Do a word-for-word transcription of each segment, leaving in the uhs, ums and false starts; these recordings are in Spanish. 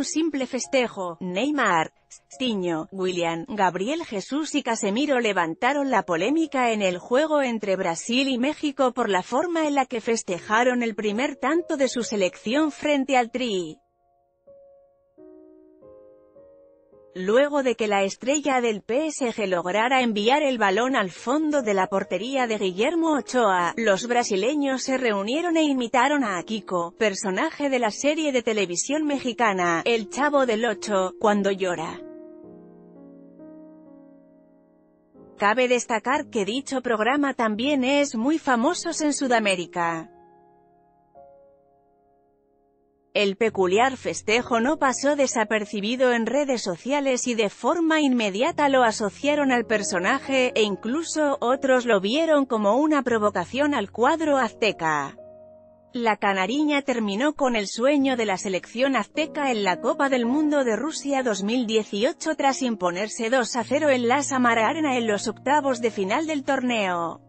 simple festejo. Neymar, Coutinho, William, Gabriel Jesús y Casemiro levantaron la polémica en el juego entre Brasil y México por la forma en la que festejaron el primer tanto de su selección frente al Tri. Luego de que la estrella del P S G lograra enviar el balón al fondo de la portería de Guillermo Ochoa, los brasileños se reunieron e imitaron a Kiko, personaje de la serie de televisión mexicana, El Chavo del Ocho, cuando llora. Cabe destacar que dicho programa también es muy famoso en Sudamérica. El peculiar festejo no pasó desapercibido en redes sociales y de forma inmediata lo asociaron al personaje, e incluso otros lo vieron como una provocación al cuadro azteca. La canariña terminó con el sueño de la selección azteca en la Copa del Mundo de Rusia dos mil dieciocho tras imponerse dos a cero en la Samara Arena en los octavos de final del torneo.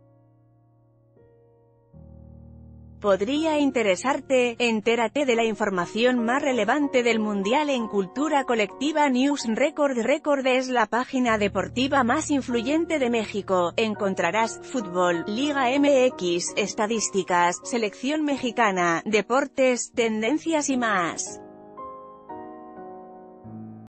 Podría interesarte. Entérate de la información más relevante del Mundial en Cultura Colectiva News. Record Record es la página deportiva más influyente de México. Encontrarás fútbol, Liga M X, estadísticas, selección mexicana, deportes, tendencias y más.